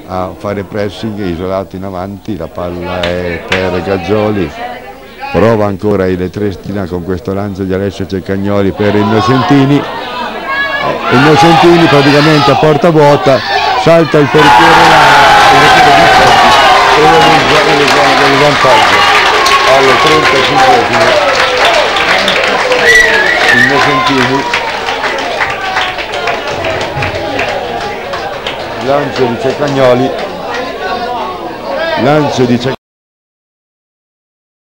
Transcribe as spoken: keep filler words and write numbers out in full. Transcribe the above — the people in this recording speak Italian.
a fare pressing, isolato in avanti, la palla è per Gaggioli, prova ancora il Triestina con questo lancio di Alessio Ceccagnoli per Innocentini, eh, Innocentini praticamente a porta vuota, salta il portiere e realizza il vantaggio alle trentacinquesime. Innocentini, lancio di Ceccagnoli, lancio di Ceccagnoli.